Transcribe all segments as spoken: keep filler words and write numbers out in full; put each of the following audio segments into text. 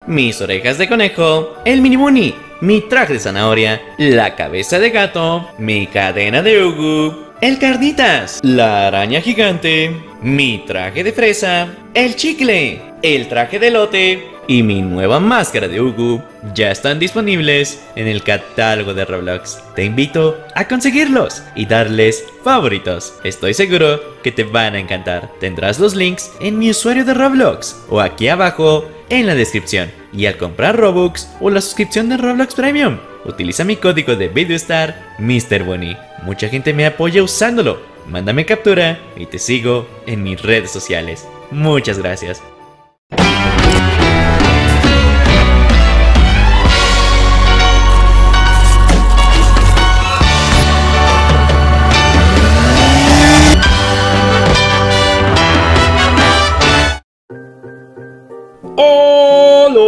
mis orejas de conejo, el mini bunny, mi traje de zanahoria, la cabeza de gato, mi cadena de Ugu, el carnitas, la araña gigante, mi traje de fresa, el chicle, el traje de elote y mi nueva máscara de Ugu ya están disponibles en el catálogo de Roblox. Te invito a conseguirlos y darles favoritos. Estoy seguro que te van a encantar. Tendrás los links en mi usuario de Roblox o aquí abajo en la descripción. Y al comprar Robux o la suscripción de Roblox Premium, utiliza mi código de VideoStar mister Bunny. Mucha gente me apoya usándolo. Mándame captura y te sigo en mis redes sociales. Muchas gracias. ¡Hola!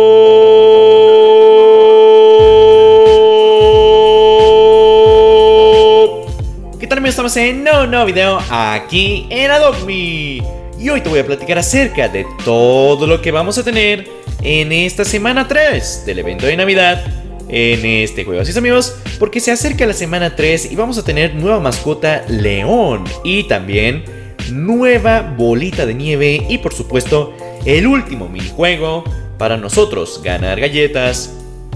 ¿Qué tal amigos? Estamos en un nuevo video aquí en Adopt Me. Y hoy te voy a platicar acerca de todo lo que vamos a tener en esta semana tres del evento de Navidad en este juego. Así es amigos, porque se acerca la semana tres y vamos a tener nueva mascota León y también nueva bolita de nieve y por supuesto el último minijuego para nosotros ganar galletas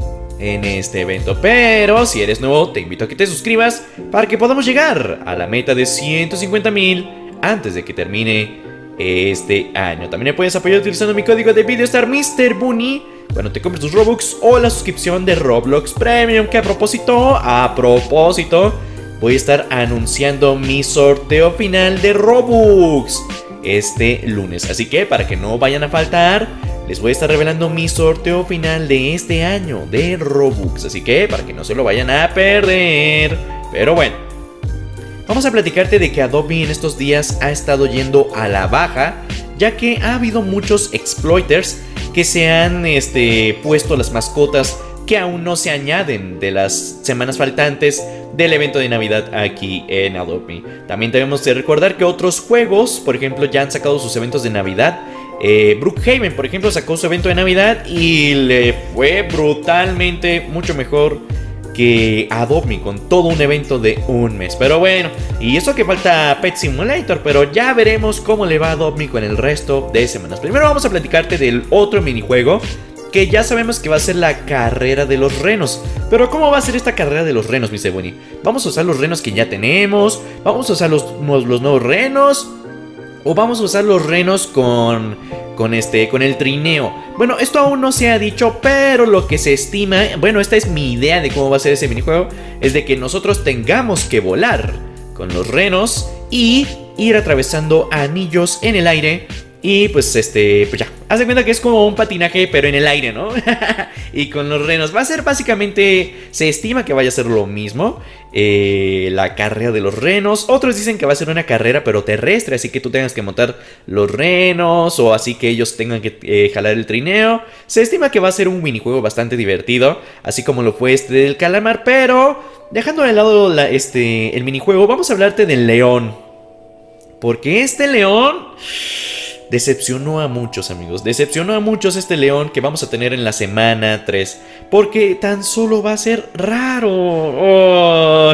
en este evento. Pero si eres nuevo te invito a que te suscribas para que podamos llegar a la meta de ciento cincuenta mil antes de que termine este año. También me puedes apoyar utilizando mi código de VideoStar mister Bunny cuando te compres tus Robux o la suscripción de Roblox Premium, que a propósito, a propósito voy a estar anunciando mi sorteo final de Robux este lunes, así que para que no vayan a faltar, les voy a estar revelando mi sorteo final de este año de Robux, así que para que no se lo vayan a perder. Pero bueno, vamos a platicarte de que Adopt Me en estos días ha estado yendo a la baja, ya que ha habido muchos exploiters que se han este, puesto las mascotas que aún no se añaden de las semanas faltantes del evento de Navidad aquí en Adopt Me. También debemos de recordar que otros juegos, por ejemplo, ya han sacado sus eventos de Navidad. eh, Brookhaven, por ejemplo, sacó su evento de Navidad y le fue brutalmente mucho mejor que Adopt Me, con todo un evento de un mes. Pero bueno, y eso que falta Pet Simulator, pero ya veremos cómo le va a Adopt Me con el resto de semanas. Primero vamos a platicarte del otro minijuego que ya sabemos que va a ser la carrera de los renos. Pero ¿cómo va a ser esta carrera de los renos, mister Bunny? ¿Vamos a usar los renos que ya tenemos? ¿Vamos a usar los, los nuevos renos? ¿O vamos a usar los renos con, con, este, con el trineo? Bueno, esto aún no se ha dicho, pero lo que se estima... Bueno, esta es mi idea de cómo va a ser ese minijuego. Es de que nosotros tengamos que volar con los renos y ir atravesando anillos en el aire. Y pues este, pues ya, haz de cuenta que es como un patinaje pero en el aire, ¿no? Y con los renos va a ser básicamente, se estima que vaya a ser lo mismo, eh, la carrera de los renos. Otros dicen que va a ser una carrera pero terrestre, así que tú tengas que montar los renos o así que ellos tengan que eh, jalar el trineo. Se estima que va a ser un minijuego bastante divertido, así como lo fue este del calamar. Pero dejando de lado la, este, el minijuego, vamos a hablarte del león, porque este león decepcionó a muchos amigos, decepcionó a muchos este león que vamos a tener en la semana tres, porque tan solo va a ser raro. Oh.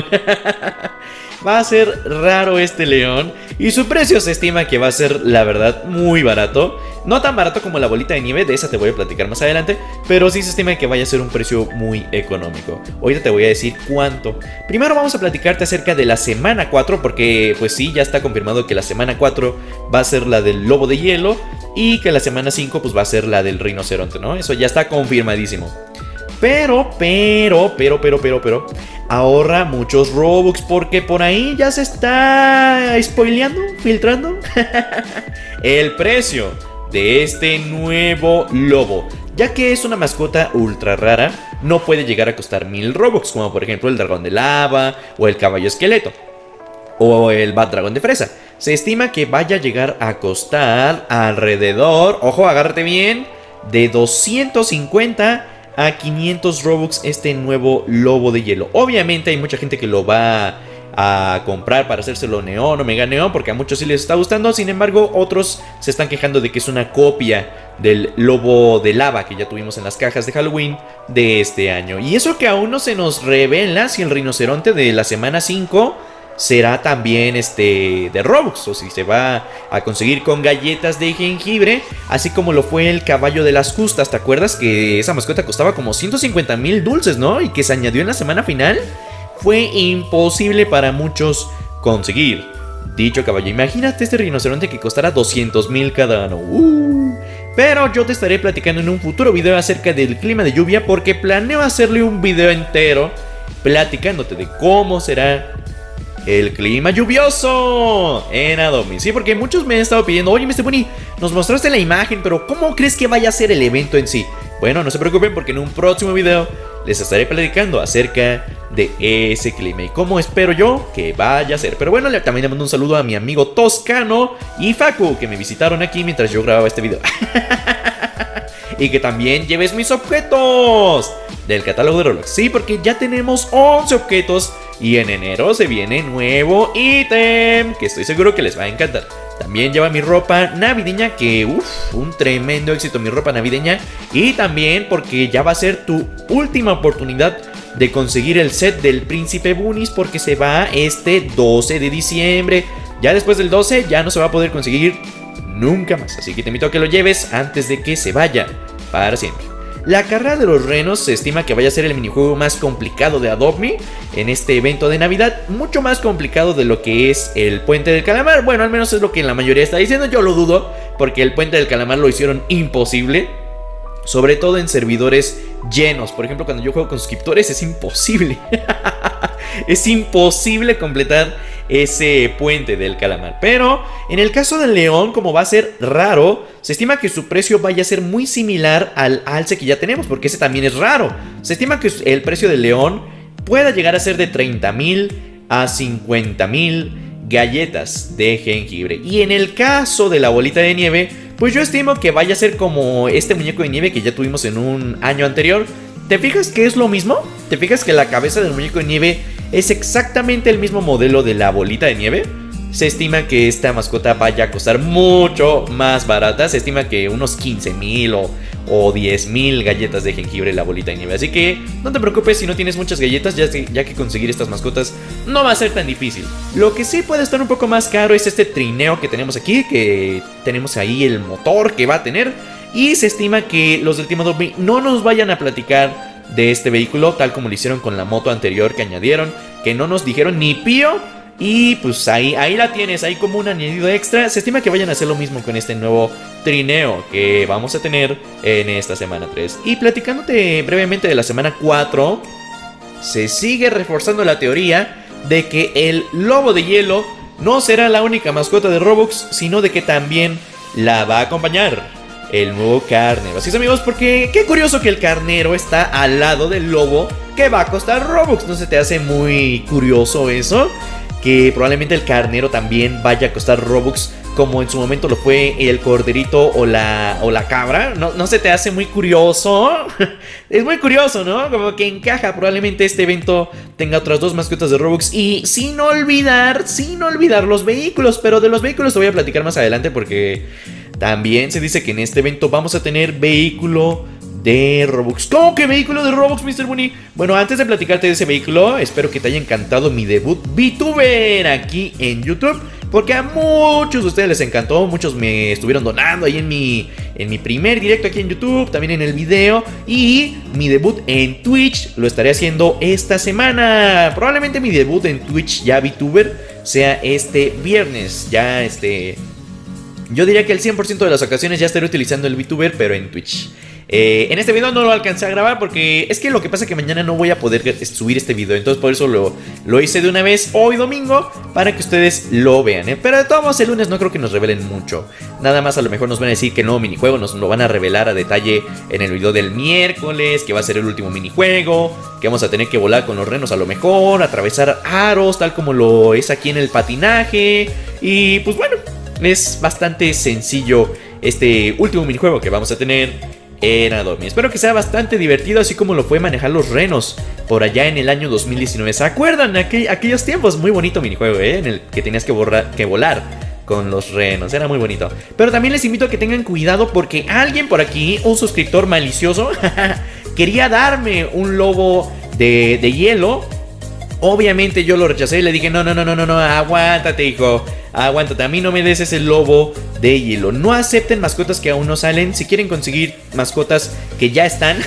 Va a ser raro este león y su precio se estima que va a ser, la verdad, muy barato. No tan barato como la bolita de nieve, de esa te voy a platicar más adelante, pero sí se estima que vaya a ser un precio muy económico. Ahorita te voy a decir cuánto. Primero vamos a platicarte acerca de la semana cuatro, porque pues sí, ya está confirmado que la semana cuatro va a ser la del lobo de hielo y que la semana cinco pues va a ser la del rinoceronte, ¿no? Eso ya está confirmadísimo. Pero, pero, pero, pero, pero, pero ahorra muchos Robux, porque por ahí ya se está spoileando, filtrando el precio de este nuevo lobo, ya que es una mascota ultra rara. No puede llegar a costar mil Robux, como por ejemplo el dragón de lava o el caballo esqueleto o el Bad Dragón de fresa. Se estima que vaya a llegar a costar alrededor, ojo, agárrate bien, de doscientos cincuenta a quinientos Robux este nuevo lobo de hielo. Obviamente hay mucha gente que lo va a comprar para hacérselo neón o mega neón, porque a muchos sí les está gustando. Sin embargo, otros se están quejando de que es una copia del lobo de lava que ya tuvimos en las cajas de Halloween de este año. Y eso que aún no se nos revela si el rinoceronte de la semana cinco será también este de Robux, o si se va a conseguir con galletas de jengibre, así como lo fue el caballo de las justas. ¿Te acuerdas que esa mascota costaba como ciento cincuenta mil dulces, no? Y que se añadió en la semana final. Fue imposible para muchos conseguir dicho caballo. Imagínate este rinoceronte que costara doscientos mil cada uno. Uh. Pero yo te estaré platicando en un futuro video acerca del clima de lluvia, porque planeo hacerle un video entero platicándote de cómo será el clima lluvioso en Adobe. Sí, porque muchos me han estado pidiendo: oye, mister Bunny, nos mostraste la imagen, pero ¿cómo crees que vaya a ser el evento en sí? Bueno, no se preocupen, porque en un próximo video les estaré platicando acerca de ese clima y cómo espero yo que vaya a ser. Pero bueno, también le mando un saludo a mi amigo Toscano y Facu, que me visitaron aquí mientras yo grababa este video. Y que también lleves mis objetos del catálogo de Roblox. Sí, porque ya tenemos once objetos y en enero se viene nuevo ítem que estoy seguro que les va a encantar. También lleva mi ropa navideña, que uff, un tremendo éxito mi ropa navideña. Y también porque ya va a ser tu última oportunidad de conseguir el set del Príncipe Bunnies, porque se va este doce de diciembre. Ya después del doce ya no se va a poder conseguir nunca más, así que te invito a que lo lleves antes de que se vaya para siempre. La carrera de los renos se estima que vaya a ser el minijuego más complicado de Adobe en este evento de Navidad, mucho más complicado de lo que es el Puente del Calamar. Bueno, al menos es lo que la mayoría está diciendo. Yo lo dudo, porque el Puente del Calamar lo hicieron imposible, sobre todo en servidores llenos. Por ejemplo, cuando yo juego con suscriptores es imposible. Es imposible completar ese Puente del Calamar. Pero en el caso del león, como va a ser raro, se estima que su precio vaya a ser muy similar al alce que ya tenemos, porque ese también es raro. Se estima que el precio del león pueda llegar a ser de treinta mil a cincuenta mil galletas de jengibre. Y en el caso de la bolita de nieve, pues yo estimo que vaya a ser como este muñeco de nieve que ya tuvimos en un año anterior. ¿Te fijas que es lo mismo? ¿Te fijas que la cabeza del muñeco de nieve es exactamente el mismo modelo de la bolita de nieve? Se estima que esta mascota vaya a costar mucho más barata. Se estima que unos quince mil o, o diez mil galletas de jengibre la bolita de nieve. Así que no te preocupes si no tienes muchas galletas, ya, ya que conseguir estas mascotas no va a ser tan difícil. Lo que sí puede estar un poco más caro es este trineo que tenemos aquí, que tenemos ahí el motor que va a tener. Y se estima que los del Team Adobe no nos vayan a platicar de este vehículo, tal como lo hicieron con la moto anterior que añadieron, que no nos dijeron ni pío. Y pues ahí, ahí la tienes, ahí como un añadido extra. Se estima que vayan a hacer lo mismo con este nuevo trineo que vamos a tener en esta semana tres. Y platicándote brevemente de la semana cuatro, se sigue reforzando la teoría de que el lobo de hielo no será la única mascota de Robux, sino de que también la va a acompañar el nuevo carnero. Así es, amigos, porque qué curioso que el carnero está al lado del lobo que va a costar Robux. ¿No se te hace muy curioso eso? Que probablemente el carnero también vaya a costar Robux, como en su momento lo fue el corderito o la, o la cabra. ¿No, ¿No se te hace muy curioso? Es muy curioso, ¿no? Como que encaja. Probablemente este evento tenga otras dos mascotas de Robux. Y sin olvidar, sin olvidar los vehículos. Pero de los vehículos te voy a platicar más adelante, porque también se dice que en este evento vamos a tener vehículo de Robux. ¿Cómo que vehículo de Robux, mister Bunny? Bueno, antes de platicarte de ese vehículo, espero que te haya encantado mi debut VTuber aquí en YouTube, porque a muchos de ustedes les encantó. Muchos me estuvieron donando ahí en mi, en mi primer directo aquí en YouTube, también en el video. Y mi debut en Twitch lo estaré haciendo esta semana. Probablemente mi debut en Twitch ya VTuber sea este viernes. Ya este... Yo diría que el cien por ciento de las ocasiones ya estaré utilizando el VTuber, pero en Twitch. Eh, en este video no lo alcancé a grabar porque es que lo que pasa es que mañana no voy a poder subir este video. Entonces por eso lo, lo hice de una vez hoy domingo, para que ustedes lo vean, ¿eh? Pero de todos modos el lunes no creo que nos revelen mucho. Nada más a lo mejor nos van a decir que el nuevo minijuego nos lo van a revelar a detalle en el video del miércoles, que va a ser el último minijuego, que vamos a tener que volar con los renos a lo mejor, atravesar aros tal como lo es aquí en el patinaje. Y pues bueno, es bastante sencillo este último minijuego que vamos a tener en Adobe. Espero que sea bastante divertido, así como lo fue manejar los renos por allá en el año dos mil diecinueve. ¿Se acuerdan? Aqu aquellos tiempos, muy bonito minijuego, ¿eh? En el que tenías que, borrar, que volar con los renos, era muy bonito. Pero también les invito a que tengan cuidado porque alguien por aquí, un suscriptor malicioso, quería darme un lobo de, de hielo. Obviamente yo lo rechacé y le dije, no, no, no, no, no, no, aguántate, hijo, aguántate, a mí no me des ese lobo de hielo. No acepten mascotas que aún no salen. Si quieren conseguir mascotas que ya están,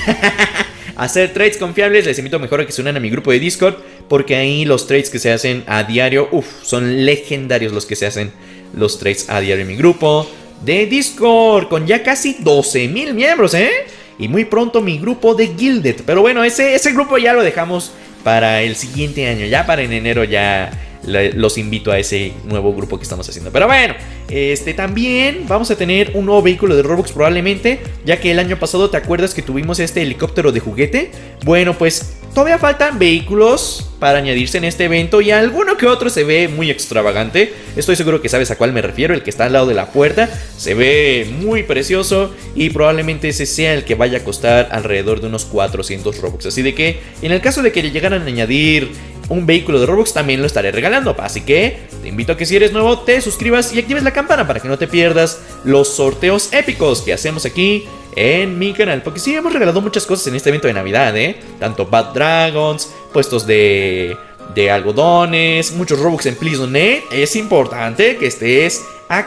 hacer trades confiables, les invito mejor a que se unan a mi grupo de Discord, porque ahí los trades que se hacen a diario, uff, son legendarios los que se hacen los trades a diario en mi grupo de Discord, con ya casi doce mil miembros, ¿eh? Y muy pronto mi grupo de Guilded. Pero bueno, ese, ese grupo ya lo dejamos para el siguiente año. Ya para en enero ya le, los invito a ese nuevo grupo que estamos haciendo. Pero bueno, este también vamos a tener un nuevo vehículo de Robux probablemente, ya que el año pasado, ¿te acuerdas que tuvimos este helicóptero de juguete? Bueno, pues todavía faltan vehículos para añadirse en este evento y alguno que otro se ve muy extravagante. Estoy seguro que sabes a cuál me refiero, el que está al lado de la puerta. Se ve muy precioso y probablemente ese sea el que vaya a costar alrededor de unos cuatrocientos Robux. Así de que en el caso de que le llegaran a añadir un vehículo de Robux, también lo estaré regalando. Así que te invito a que si eres nuevo te suscribas y actives la campana para que no te pierdas los sorteos épicos que hacemos aquí en mi canal, porque sí hemos regalado muchas cosas en este evento de Navidad, ¿eh? Tanto Bad Dragons, puestos de, de algodones, muchos Robux en Please Donate. Es importante que estés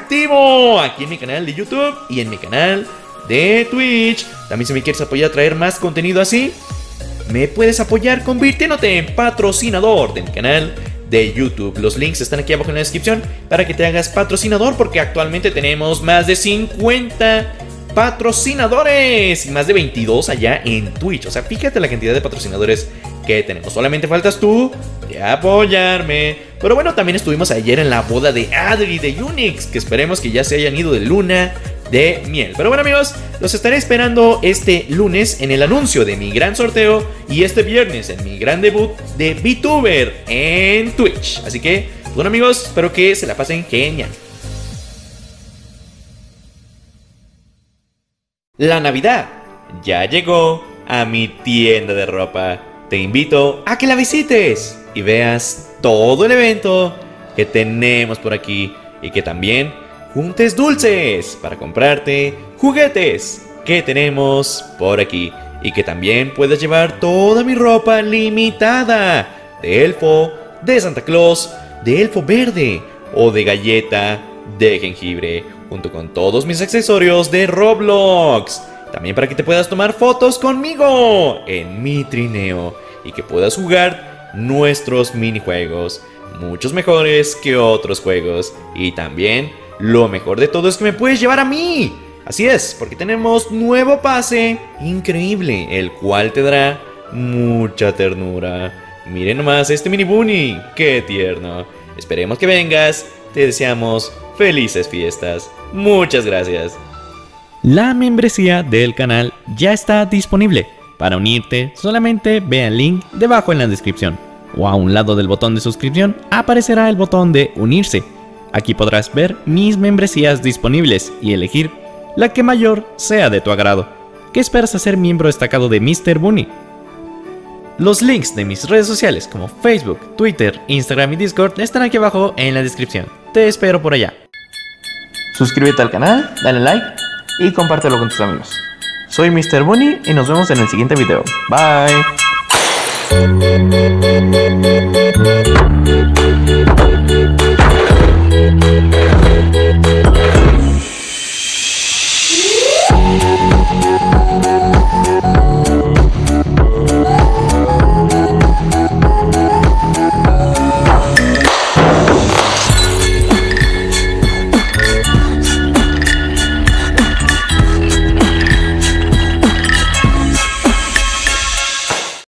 activo aquí en mi canal de YouTube y en mi canal de Twitch. También si me quieres apoyar a traer más contenido así, me puedes apoyar convirtiéndote en patrocinador de mi canal de YouTube. Los links están aquí abajo en la descripción para que te hagas patrocinador, porque actualmente tenemos más de cincuenta patrocinadores y más de veintidós allá en Twitch. O sea, fíjate la cantidad de patrocinadores que tenemos. Solamente faltas tú de apoyarme. Pero bueno, también estuvimos ayer en la boda de Adri de Unix, que esperemos que ya se hayan ido de luna de miel. Pero bueno, amigos, los estaré esperando este lunes en el anuncio de mi gran sorteo y este viernes en mi gran debut de VTuber en Twitch. Así que, bueno, amigos, espero que se la pasen genial. La Navidad ya llegó a mi tienda de ropa. Te invito a que la visites y veas todo el evento que tenemos por aquí, y que también juntes dulces para comprarte juguetes que tenemos por aquí, y que también puedas llevar toda mi ropa limitada de elfo, de Santa Claus, de elfo verde o de galleta de jengibre, junto con todos mis accesorios de Roblox. También para que te puedas tomar fotos conmigo en mi trineo y que puedas jugar nuestros minijuegos, muchos mejores que otros juegos. Y también lo mejor de todo es que me puedes llevar a mí. Así es, porque tenemos nuevo pase increíble, el cual te dará mucha ternura. Miren nomás este mini bunny, qué tierno. Esperemos que vengas. Te deseamos felices fiestas. Muchas gracias. La membresía del canal ya está disponible. Para unirte, solamente ve al link debajo en la descripción, o a un lado del botón de suscripción aparecerá el botón de unirse. Aquí podrás ver mis membresías disponibles y elegir la que mayor sea de tu agrado. ¿Qué esperas a ser miembro destacado de míster Bunny? Los links de mis redes sociales como Facebook, Twitter, Instagram y Discord están aquí abajo en la descripción. Te espero por allá. Suscríbete al canal, dale like y compártelo con tus amigos. Soy míster Bunny y nos vemos en el siguiente video. Bye.